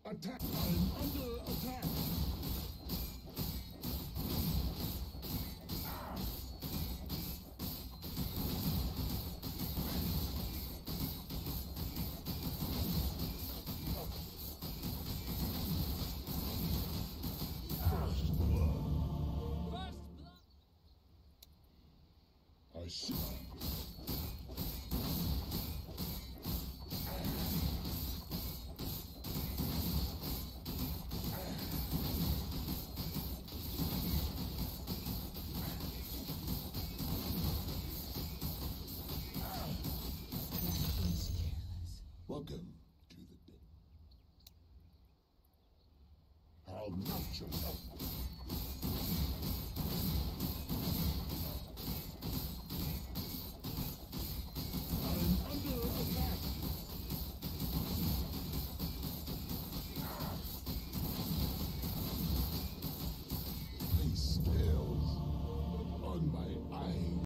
Attack! I'm under attack! First blood. I see. Welcome to the pit. I'll knock you out.